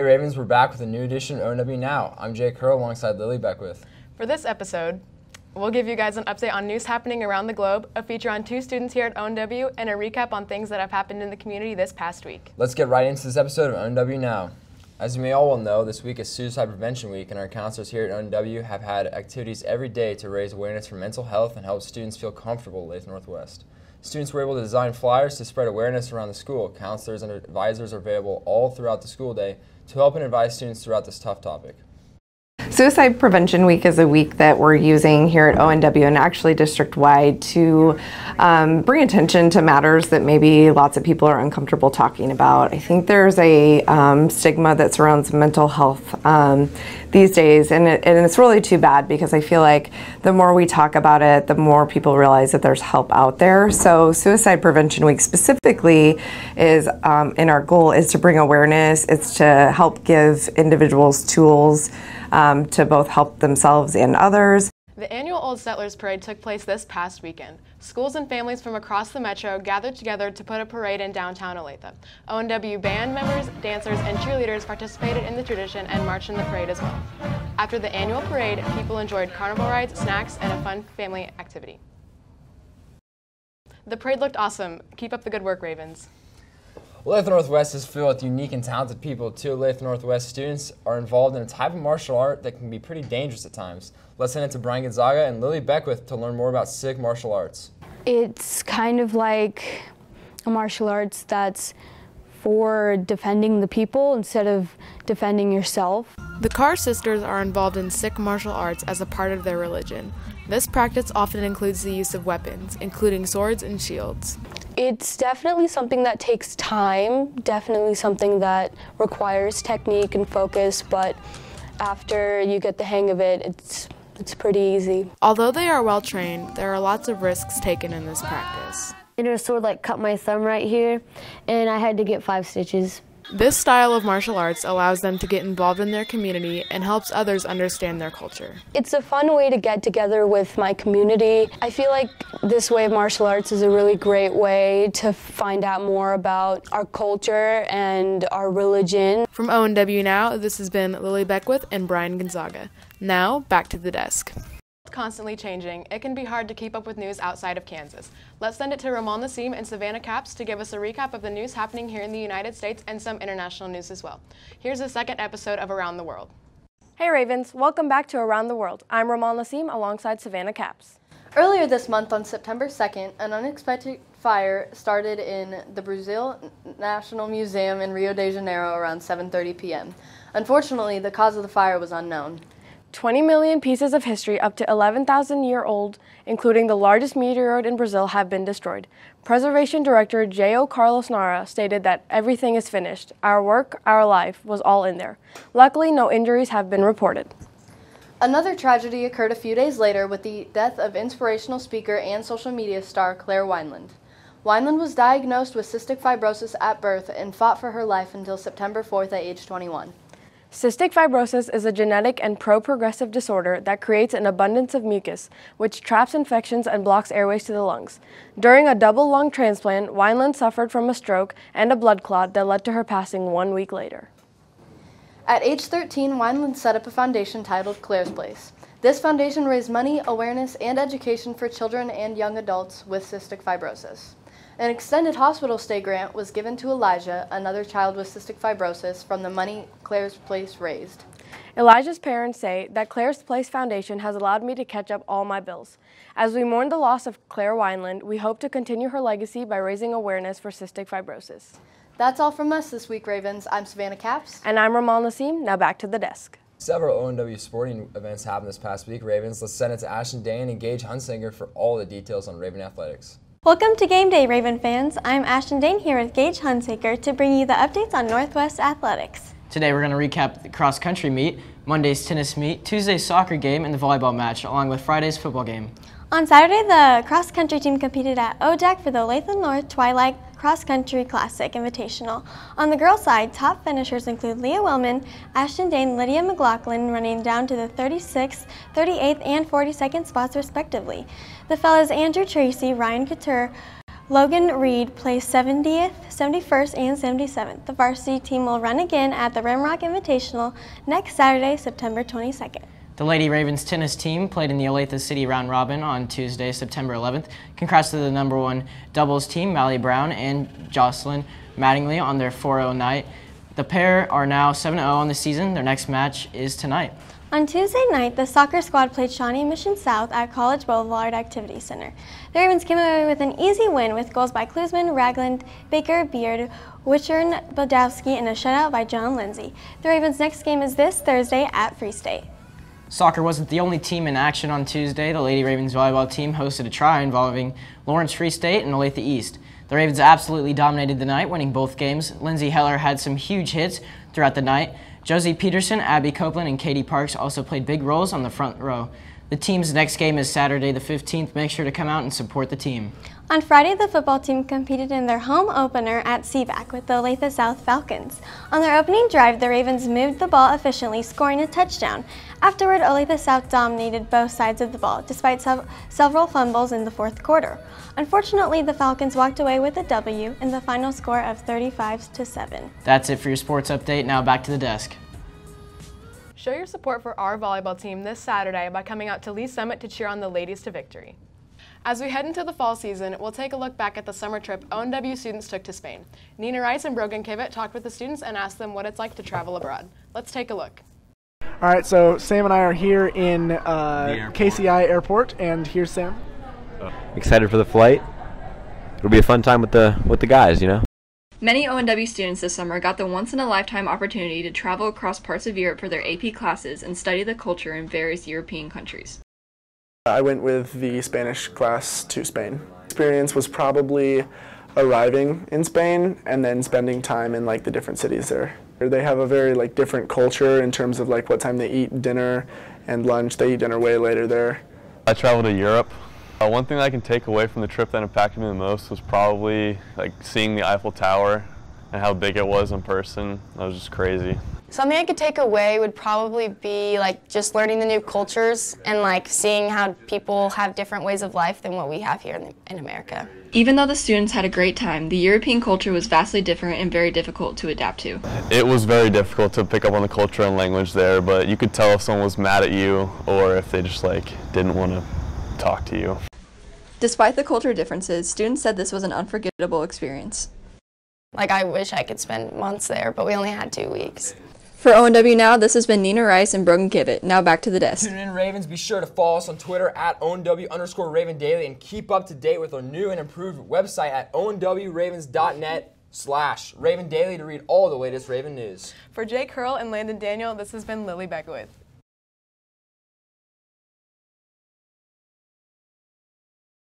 Ravens, we're back with a new edition of ONW Now. I'm Jake Curl alongside Lily Beckwith. For this episode, we'll give you guys an update on news happening around the globe, a feature on 2 students here at ONW, and a recap on things that have happened in the community this past week. Let's get right into this episode of ONW Now. As you may all well know, this week is Suicide Prevention Week, and our counselors here at ONW have had activities every day to raise awareness for mental health and help students feel comfortable at Olathe Northwest. Students were able to design flyers to spread awareness around the school. Counselors and advisors are available all throughout the school day to help and advise students throughout this tough topic. Suicide Prevention Week is a week that we're using here at ONW and actually district-wide to bring attention to matters that maybe lots of people are uncomfortable talking about. I think there's a stigma that surrounds mental health these days, and it's really too bad because I feel like the more we talk about it, the more people realize that there's help out there. So Suicide Prevention Week specifically is, and our goal is to bring awareness. It's to help give individuals tools to both help themselves and others. The annual Old Settlers Parade took place this past weekend. Schools and families from across the metro gathered together to put a parade in downtown Olathe. ONW band members, dancers, and cheerleaders participated in the tradition and marched in the parade as well. After the annual parade, people enjoyed carnival rides, snacks, and a fun family activity. The parade looked awesome. Keep up the good work, Ravens. Olathe Northwest is filled with unique and talented people. 2 Olathe Northwest students are involved in a type of martial art that can be pretty dangerous at times. Let's send it to Brian Gonzaga and Lily Beckwith to learn more about SIG martial arts. It's kind of like a martial arts that's for defending the people instead of defending yourself. The Carr sisters are involved in Sikh martial arts as a part of their religion. This practice often includes the use of weapons, including swords and shields. It's definitely something that takes time, definitely something that requires technique and focus, but after you get the hang of it, it's pretty easy. Although they are well trained, there are lots of risks taken in this practice. And a sword cut my thumb right here, and I had to get 5 stitches. This style of martial arts allows them to get involved in their community and helps others understand their culture. It's a fun way to get together with my community. I feel like this way of martial arts is a really great way to find out more about our culture and our religion. From ONW Now, this has been Lily Beckwith and Brian Gonzaga. Now, back to the desk. Constantly changing, it can be hard to keep up with news outside of Kansas. Let's send it to Ramon Nassim and Savannah Capps to give us a recap of the news happening here in the United States and some international news as well. Here's the second episode of Around the World. Hey Ravens, welcome back to Around the World. I'm Ramon Nassim alongside Savannah Capps. Earlier this month on September 2nd, an unexpected fire started in the Brazil National Museum in Rio de Janeiro around 7:30 p.m. Unfortunately, the cause of the fire was unknown. 20 million pieces of history up to 11,000 years old, including the largest meteoroid in Brazil, have been destroyed. Preservation Director J.O. Carlos Nara stated that everything is finished. Our work, our life, was all in there. Luckily, no injuries have been reported. Another tragedy occurred a few days later with the death of inspirational speaker and social media star Claire Wineland. Wineland was diagnosed with cystic fibrosis at birth and fought for her life until September 4th at age 21. Cystic fibrosis is a genetic and pro-progressive disorder that creates an abundance of mucus, which traps infections and blocks airways to the lungs. During a double lung transplant, Wineland suffered from a stroke and a blood clot that led to her passing 1 week later. At age 13, Wineland set up a foundation titled Claire's Place. This foundation raised money, awareness, and education for children and young adults with cystic fibrosis. An extended hospital stay grant was given to Elijah, another child with cystic fibrosis, from the money Claire's Place raised. Elijah's parents say that Claire's Place Foundation has allowed me to catch up all my bills. As we mourn the loss of Claire Wineland, we hope to continue her legacy by raising awareness for cystic fibrosis. That's all from us this week, Ravens. I'm Savannah Capps. And I'm Ramon Nassim. Now back to the desk. Several ONW sporting events happened this past week, Ravens. Let's send it to Ashton Dane and Gage Hunsinger for all the details on Raven Athletics. Welcome to Game Day, Raven fans. I'm Ashton Dane here with Gage Hunsaker to bring you the updates on Northwest Athletics. Today we're going to recap the cross-country meet, Monday's tennis meet, Tuesday's soccer game, and the volleyball match, along with Friday's football game. On Saturday, the cross-country team competed at OJAC for the Olathe North Twilight Cross Country Classic Invitational. On the girls' side, top finishers include Leah Wellman, Ashton Dane, Lydia McLaughlin, running down to the 36th, 38th, and 42nd spots respectively. The fellas Andrew Tracy, Ryan Couture, Logan Reed placed 70th, 71st, and 77th. The varsity team will run again at the Rimrock Invitational next Saturday, September 22nd. The Lady Ravens tennis team played in the Olathe City Round Robin on Tuesday, September 11th. Congrats to the #1 doubles team, Mallie Brown and Jocelyn Mattingly, on their 4-0 night. The pair are now 7-0 on the season. Their next match is tonight. On Tuesday night, the soccer squad played Shawnee Mission South at College Boulevard Activity Center. The Ravens came away with an easy win with goals by Klusman, Ragland, Baker, Beard, Wichern, Bodowski, and a shutout by John Lindsay. The Ravens' next game is this Thursday at Free State. Soccer wasn't the only team in action on Tuesday. The Lady Ravens volleyball team hosted a try involving Lawrence Free State and Olathe East. The Ravens absolutely dominated the night, winning both games. Lindsay Heller had some huge hits throughout the night. Josie Peterson, Abby Copeland, and Katie Parks also played big roles on the front row. The team's next game is Saturday the 15th. Make sure to come out and support the team. On Friday, the football team competed in their home opener at Seaback with the Olathe South Falcons. On their opening drive, the Ravens moved the ball efficiently, scoring a touchdown. Afterward, Olathe South dominated both sides of the ball, despite several fumbles in the fourth quarter. Unfortunately, the Falcons walked away with a W in the final score of 35-7. That's it for your sports update. Now back to the desk. Show your support for our volleyball team this Saturday by coming out to Lee Summit to cheer on the ladies to victory. As we head into the fall season, we'll take a look back at the summer trip ONW students took to Spain. Nina Rice and Brogan Kivett talked with the students and asked them what it's like to travel abroad. Let's take a look. All right, so Sam and I are here in KCI Airport, and here's Sam. Excited for the flight. It'll be a fun time with the guys, you know. Many ONW students this summer got the once-in-a-lifetime opportunity to travel across parts of Europe for their AP classes and study the culture in various European countries. I went with the Spanish class to Spain. Experience was probably arriving in Spain and then spending time in like the different cities there. They have a very like different culture in terms of like what time they eat dinner and lunch. They eat dinner way later there. I traveled to Europe. One thing that I can take away from the trip that impacted me the most was probably like seeing the Eiffel Tower and how big it was in person. That was just crazy. Something I could take away would probably be like just learning the new cultures and like seeing how people have different ways of life than what we have here in America. Even though the students had a great time, the European culture was vastly different and very difficult to adapt to. It was very difficult to pick up on the culture and language there, but you could tell if someone was mad at you or if they just like didn't want to talk to you. Despite the culture differences, students said this was an unforgettable experience. Like I wish I could spend months there, but we only had 2 weeks. For ONW Now, this has been Nina Rice and Brogan Kivett. Now back to the desk. Tune in, Ravens. Be sure to follow us on Twitter at ONW_Raven Daily and keep up to date with our new and improved website at onwravens.net/Raven Daily to read all the latest Raven news. For Jake Hurl and Landon Daniel, this has been Lily Beckwith.